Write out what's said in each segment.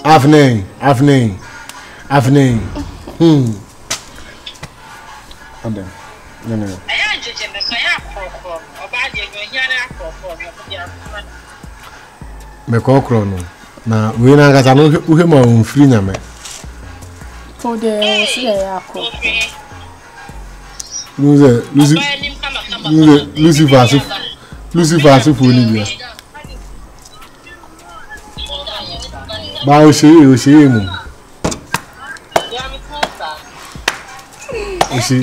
Afternoon. Adam. No. Me kokro no. Na we na kasa no uhe ma onfiri nya me. For the see ya ko. Lucifer so for ni bia. Ba o se mu. O se.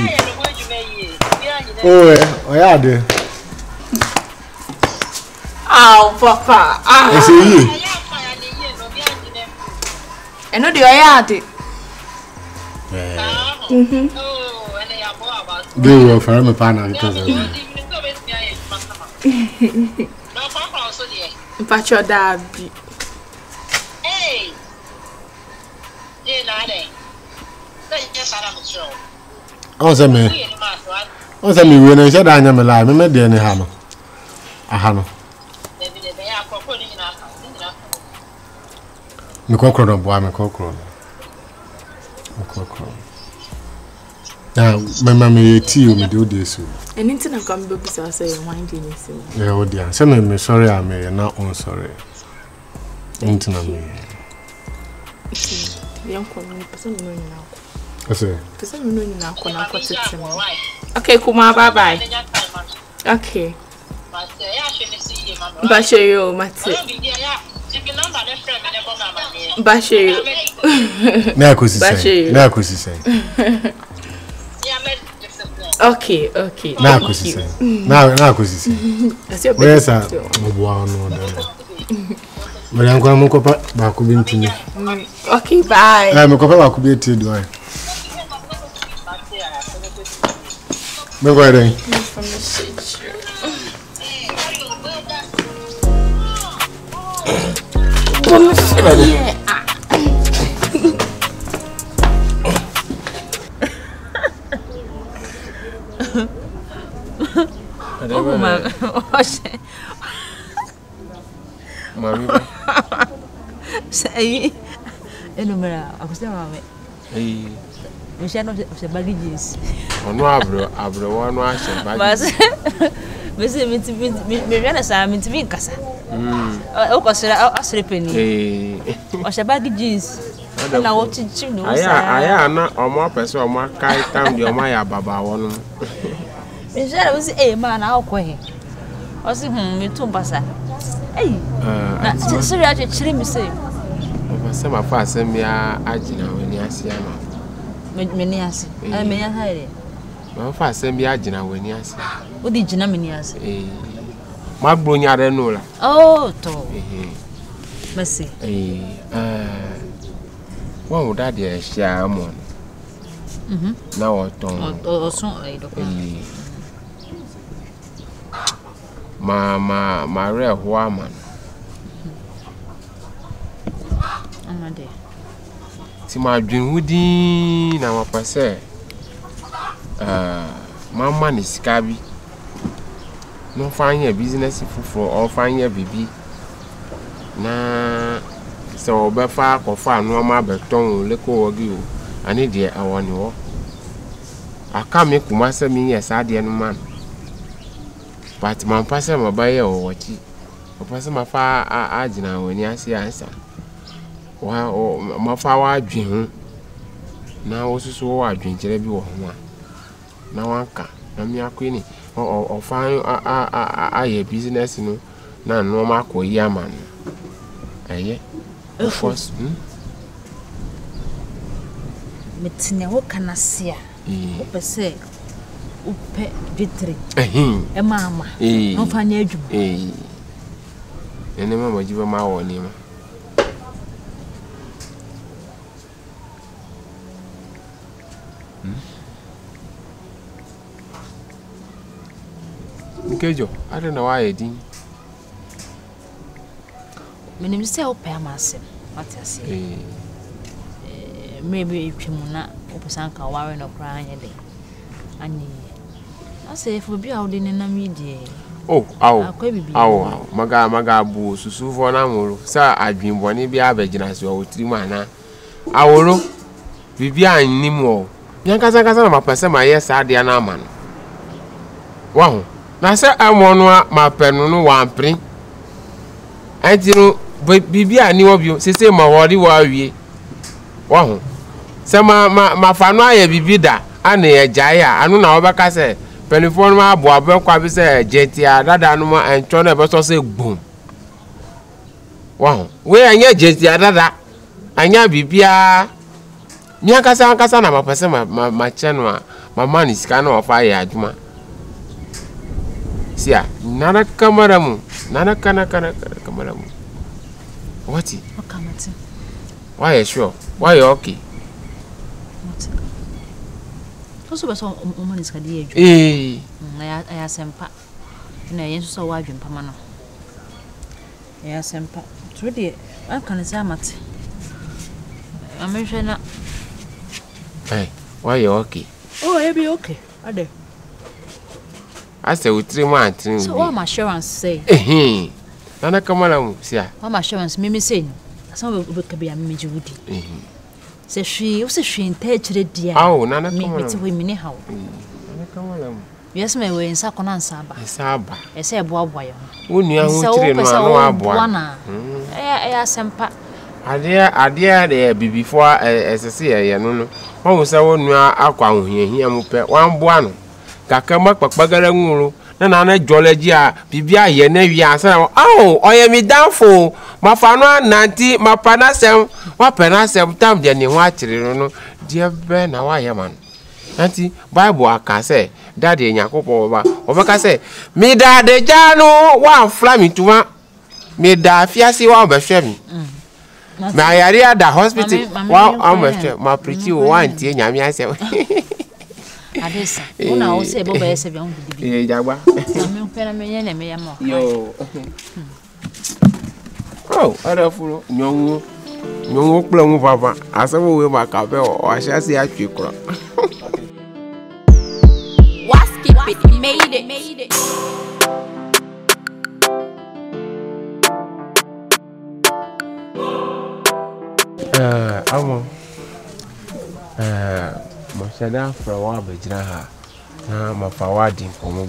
Oh, yeah, de. Oh, papa. I say you. I know the yard. They were for me partner because but your dad. Hey. Onse me we na se da anya me la me de ne ha no aha no me kokro no boa me kokro na me ti o me do de so anything I come be bisa say winding is yeah o dia se me sorry am me na on sorry anything am me yan ko no person no ni na okay person no ni na ko na ko tete mo okay kuma bye okay basheyo mate basheyo na ko si say okay na ko si say yes mo boa no But I'm going to go back to Bintini. Okay, bye. I'm going to go back to do I. No, go ahead. From the shit. Mami. Say, enumera, akusema we. Eh. Mishano se baggages. Ono abro wano ashe baggages. Bese me yana sa mitimi nkasa. O kwasira asre peni. Eh. O se baggages. Na wo chichi no sa. Aya na omo pese omo kai tam de omo ya baba wono. Mishano se ma na akwo o si me tumbasa. Hey. Na sorry I chiri me say. O se ma fa asem ya agina wani asia no. Meni ase. Meni ase. Ma fa asem ya agina wani asia. O di gina meni ase. Ma gbro nyare no la. Oh to. Merci. Wọ́n wo dade e hia mo. Na wo ton. O so e do. Ma re ho ama. Amade. Ti ma dwen hudi na ma pase. Mama ni sika bi. No fanya business fufuro or fanya bibi. Na so obefa kofa no ma beton leko ogi o. Ani de awoni wo. Aka me kuma se mi yesa de no man. But man pase ma baye o wachi. O pase ma fa agina woni ase ansa. Wa o ma fa wa adwen ho. Na wo susu wo adwen kire bi wo ho a. Na wanka na mi akwini o fan a business no na no ma ko yi ama no. Aye. Of course. Metine wo kanasia. O pese upe vitri. Mama. No fanya adwuma. Ene mama jiba ma wo ni ma. Nkejo, ade na wa edin. Menim se o pa amasem. What you say? Maybe twimuna opusanka wawe no kra anya de. Ani. I say for bi awde ne na media. Oh, awo. Maga bu susu for na moro. Sa adwinbo ni bia abegyina so o tiri mana. Aworo. Bibi annim o. Nyankasa na mapese ma yes ade na ama no. Wahu. Na se amono a mapenu no wampre. Antino bibi ani obio sese ma wori wa wie. Wahu. Se ma fa no aye bibi da ana ye jae a anu na obeka se penifon ma abo abekwa bi se jetia dada no ma encho na beso se gbum. Wahu. We anya jetia dada. Anya bibia Nyakasa na mapese ma cheno a mama ni sika na ofa ya aduma. Sia, nana kamera mu. Nana kana kamera mu. What? Okamati. Why you sure? Why you okay? What? Also be so mama ni sika di eju. Ya sempa. Na yen so wa adwempa ma no. Ya sempa. So de an kan say amate. Amehwe na. Hey, why you okay? Oh, you be okay. Ade. I say we 3 months. So what my assurance say? Nana kamala mu sia. What my assurance me say? Some we be am me judi. Say she, o say she enta chire dia. Awo nana kamala. Me ti we me ni hawo. Nana kamala mu. Yes me we nsa kona nsa aba. Nsa aba. E say boaboa yo. Wonu ahu chire no anu aboa. Ya sempa. Ade de bibifo esese ye no. Wọ́n sẹ́ wọ́n nua akọ ahohiahia mu pẹ wan boa no kakama kpakpagara nwuru na jolleji a bibia ye na wi ansa oye Madanfo mafa no ananti mapanasem wapanasem tam de ne ho akire no de be na wa ye man anti bible aka se dade nyakopo ba obeka se me dade janu wa flamituma me da fiase wa behwe mi ma yari at the hospital wa amwe ma preach one tie nyame asem adesa una o se bo be se bi on bibi jagba me pena me yen me yamo yo oh ara furo nyonwo pla mu papa asawo we ma ka be o asiase atwe kro Was keep it made it. Amo Mashada fra wa bejina ha na mafawadi nkomo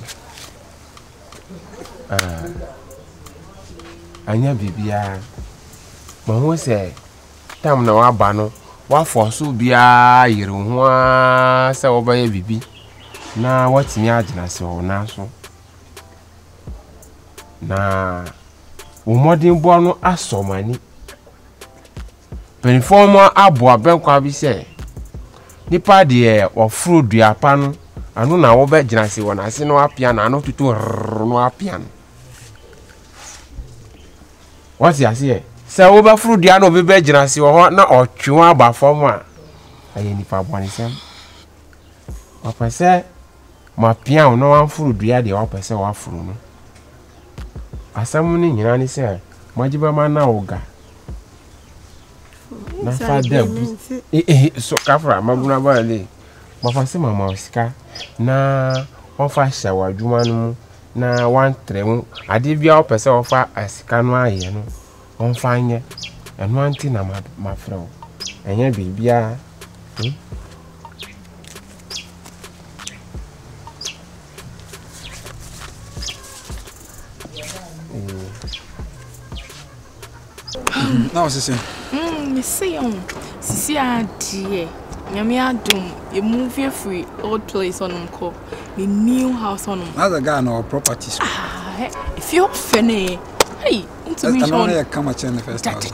anya bibia ma ho se tam na wa ba no wa forso bia yire ho a se wo ba ye bibi na watimi agina se wo na so na wo modin bo no asomani Penforma aboa benkwa bi se nipa de ofuru duapa no anu na wo be gina se wona se no apia na anu tutu no apia no what you say se wo be furu dua no be gina se wo na otwe aba fom a aye nipa boni sem opese ma pia no wan furu dua de wo pese wo afuru no asamu ni nyina ni se majiba ma na oga na father so kafra mabuna ba le mafase mama osika na ofa shawa adwuma no na wan trem ade bia opese ofa asika no aye no onfa anye eno anti na mafra enye bibia Now sisi. Me say on. Sisi adie. Nyame adum. You move here free old place on unko. The new house on. That's a guy no properties. If you're funny. Hey, into me Sean. I come at the first house.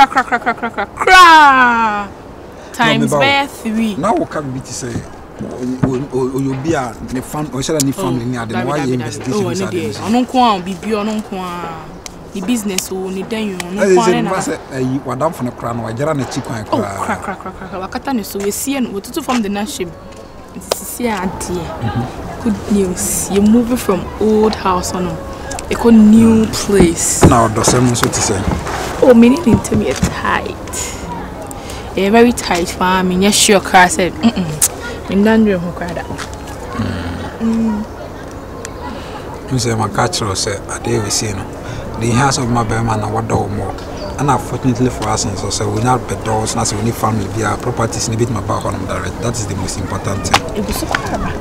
Crack. Times by 3. Now what can be to say? You be a family or shall any family near the why investigation. I don't want be the business who need you no Madanfo no crown wa jara na chikwan kra crack wakata ne so we see and we to from the naship see adie good news you move from old house on a good new place now do some so to say oh me need to me tight very tight for me yes sure car said me ndandre ho kwada say my culture say I dey we say no. The house of my man and what do more. And unfortunately for us, so we not bed doors, not so we need family, we are properties in a bit my back on direct. That is the most important thing. It was so bad.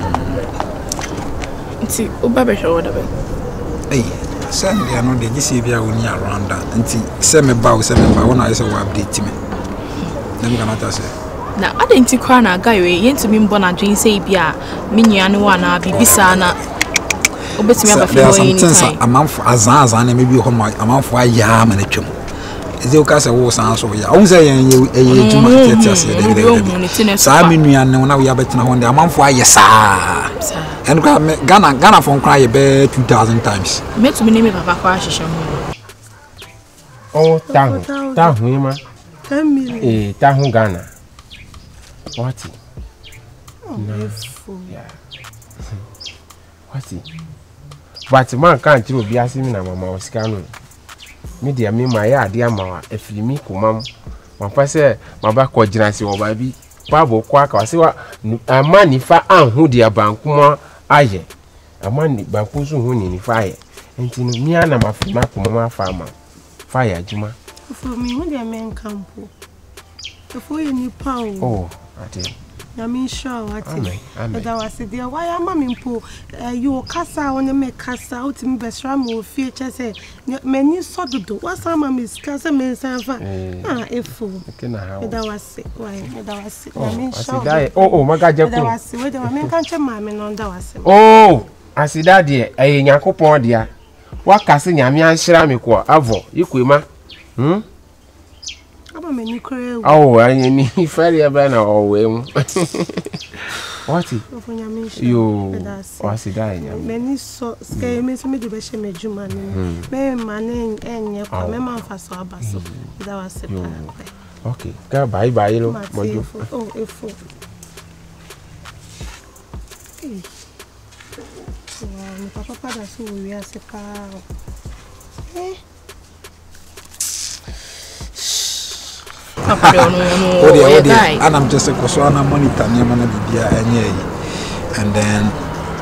See, Ubabe show whatever. Hey, send me another GCV we near around that. And send me bow, when I say update me. Then gonna say. Now, I didn't think I got you to me born a dream say, Bia, Minian one, be Bisana. There are some things a month as and maybe a month for a yam and a chum. Is the case of was answer? I was a now we are better on the month for yes, and Ghana from cry a bed 2,000 times. Met to me name Papa Crash. Oh, Tahuma 10 million. Tahu Ghana. What? Yeah. What? But man can't you be asking na mama Oscano. Me dear me my idea ma efiri mi komam. Ma fa se ma ba ko gina se oba bi. Pa bo kwa ka se wa amani fa anhu dia bankuma aye. Amani banku so hu ni fa aye. Enti no mi ana ma fi ma komam fa ma. Fa ya juma. For me when dia men campo. For you ni pa o. Oh, ati. I mean, sure, what but I was there. Why am I impo? You casa on me casa out in Bestram or future say, many sort of do. What's some miss Casa Mensanfa? If fool. That was sick. Why? That was sick. I mean, sure. Oh, my God, that was sick. Wait, I mean, can't you, mammy, on that was sick. Oh, I see that dear. A Yacopo, dear. What casting Yamian Shramiko, Avo, you quima? Oh, I need fairly a banner or way. What? You was it dying? Many so scare me to me the best me Juman. May my name and your mamma for so basso. That was it. Okay, go bye bye. Oh, if Papa does who we are sick. And I'm just a Koswana monitor near Manabia and then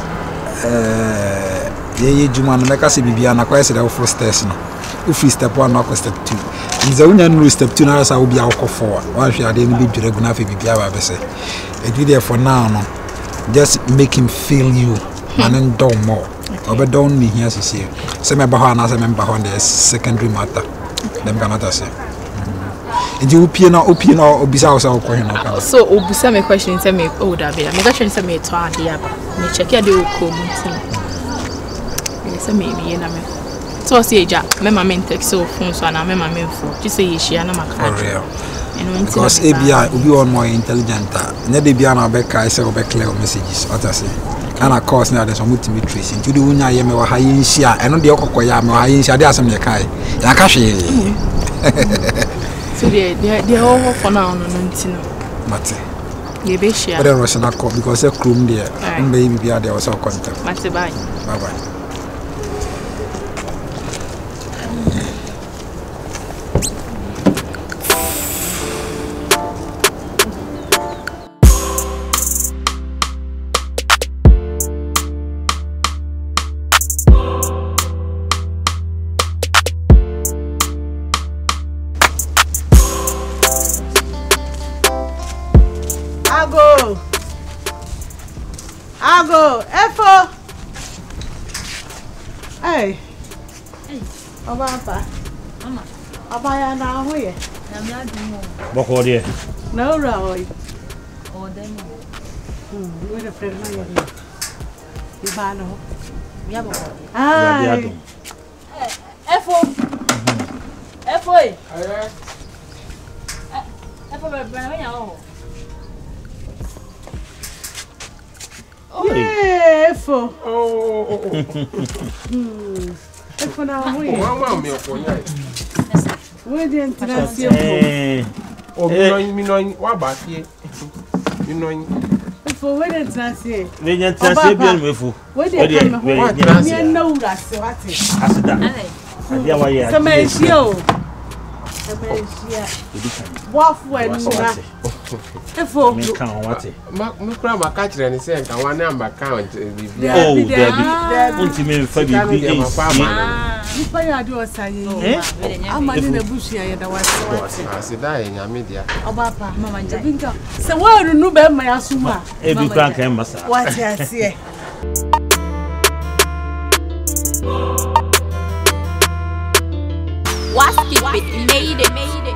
ye Juman Mekasi Bibiana quite our first test. If we step 1 or step 2. In the union step 2 hours, I will be out for one. She didn't be Juregunafi Bibia. It be there for now. Just make him feel you and then do more. But don't me here to see. Some Bahana, as a member on the secondary matter. Them cannot say. And you open or Obisa so Obisa me question tell me oh that be me question say me to adia ba me check ya de okomuti me say me na me so say ja me ma me text so phone so na me ma me phone just say ye share na maka because ABI will be on more intelligent na dey bia na be kai say be clear messages what I say and of course now there's some ultimate trace into the unya ye me wa ha yin share eno de okokoya me wa ha yin share dey asem ye kai ya ka hwe so they all for now no ntino mate ye be share but Russian call because a crew there baby be there was our contact mate bye bye Ago, Efo. Hey. Obapa. Mama. Abaya na hoye. Na mi adimo. Boko de. Na ora hoye. O demo. We the friend na yari. Ibano. Ya boko. Ah. Efo. Efo. Efo be na me ya o. Yeah, Efo. Efo na hoye. Mama me okonya. We dey international. O mi no wa ba fie. Mi no Efo we dey international. We dey international bi no Efo. We dey come ho. Mi na ura se wate. Asida. Adia wa ye. Sama ehia o. What when Efo me kan what me kura ma ka kire ni say nka wan number count bibia oh Debbie unti me fa bibi e Nipa ya de osaye amani na bushia ya da wase asida e nyame dia obapa mama nja binka se wa runu be ma ya suma e bi kran kan masa what ya see What's it made it